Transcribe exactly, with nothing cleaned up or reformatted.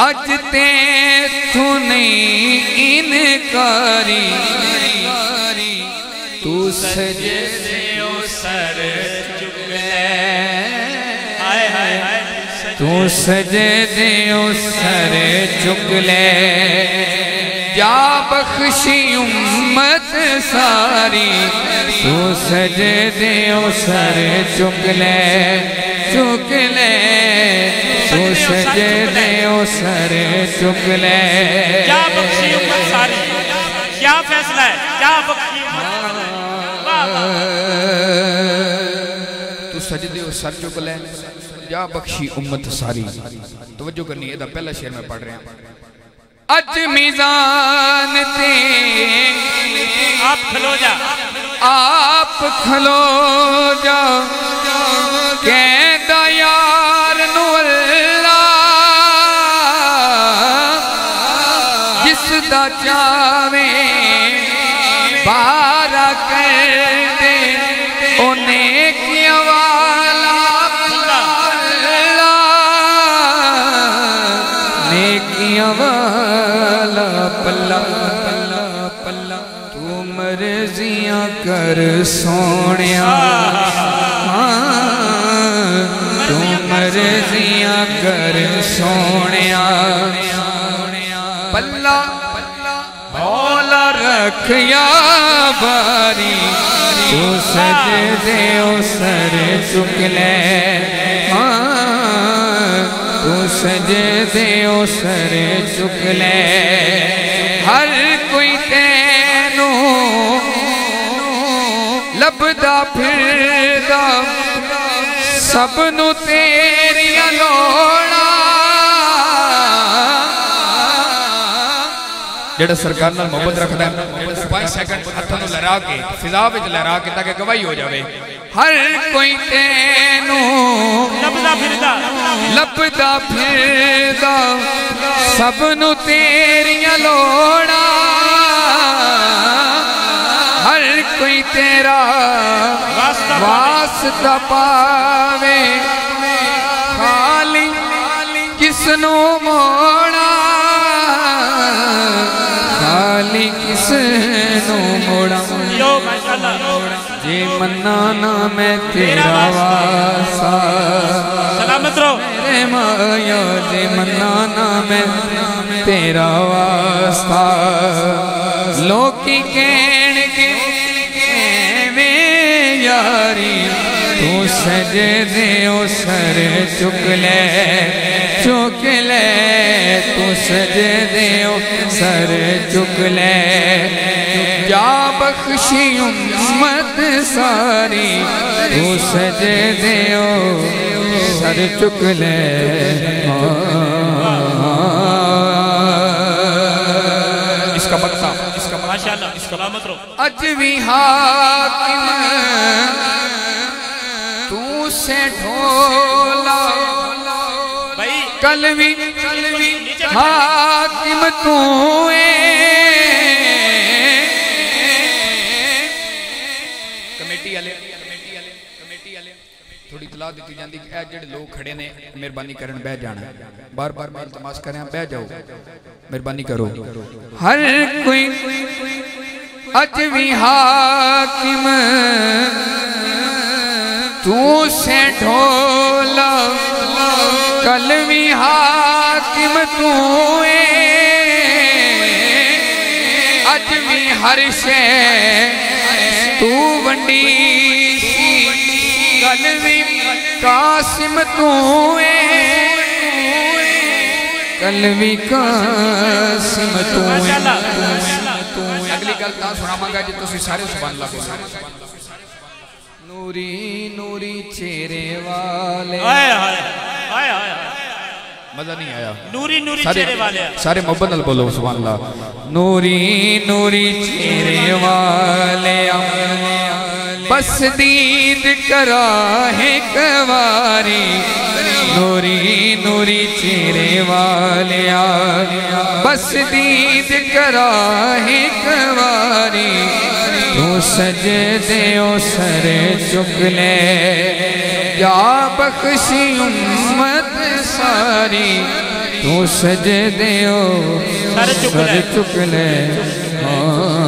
अज ते थुनी इनकारी तू सजदे ओ सर चुक ले तू सजदे ओ सर चुक ले जा बख्शी उम्मत सारी तू सजदे ओ सर चुक ले चुक ले तू सजदे ओ सर चुक ले क्या बख्शी उम्मत सारी क्या फैसला है क्या बख्शी तू सजदे ओ सर चुक ले जा बख्शी उम्मत सारी। तवज्जो करनी है, पहला शेर में पढ़ रहे हैं। अज मीज़ान ते आप खलो जा आप खलो जा कहदा यार नू अल्लाह जिसदा चावे बारा कर दे ओने किया वाला नेकिया वाला पल्ला पल्ला पल्ला तू मर्जियां कर सोनिया तू मर्जियां कर सोनिया पल्ला मौला रखिया बारी तू सजदे ओ सर चुक ले तू सजदे ओ सर चुक ले हर कोई तेनू लभदा फिरदा सबनू तेरिया लोड़ा जेड़ा सरकार नाल मोहब्बत रखदा है पांच सेकंड हाथों नू लहरा के फिजा विच लहरा के ताकि गवाही हो जावे हर कोई तेनू लभदा फिरदा लभदा फिरदा सबनू तेरिया लोड़ा हर कोई तेरा वास्ता पावे खाली किसनू मोड़ा खाली किसनू मोड़ा जे मन्ना ना मैं तेरा वासा सलामत रहो मेरे माया जे मन्ना ना मैं तेरा वास्ता लोकी कहण के वे यारी तू सजदे ओ सर चुक ले चुक ले तू सजदे ओ सर चुक ले जा बख्शी उम्मत सारी तू सजदे ओ सर चुक ले इसका बक्सा इसका माशाअल्लाह इसका सलामत रहो अज भी हाकिम तू से ढोला भाई कलवी कलवी हाकिम तू थोड़ी तलाह दी जाती है जेडे लोग खड़े ने मेहरबानी करन बह जाना बार बार मैं इल्तमास करें बह जाओ मेहरबानी करो हर कोई अज भी हाकिम तू से ढोला कल भी हाकिम तू अज भी हर शे तू वंडी कल भी कासिम तू कल भी कासिम तू अगली गल तां सुनावांगा जी तुसीं सारे सुभान अल्लाह बोलो नूरी नूरी चेहरे वाले हाय हाय हाय हाय मजा नहीं आया नूरी नूरी चेहरे वाले सारे मोहब्बत नाल बोलो सुभान अल्लाह नूरी नूरी चेहरे वाले बस दीद करा है कवारी नूरी नूरी चेहरे वाले बस दीद करा है कवारी तू सजदे ओ सर चुक ले या बख्शी उम्मत सारी तू सजदे ओ सर चुक ले चुक ले।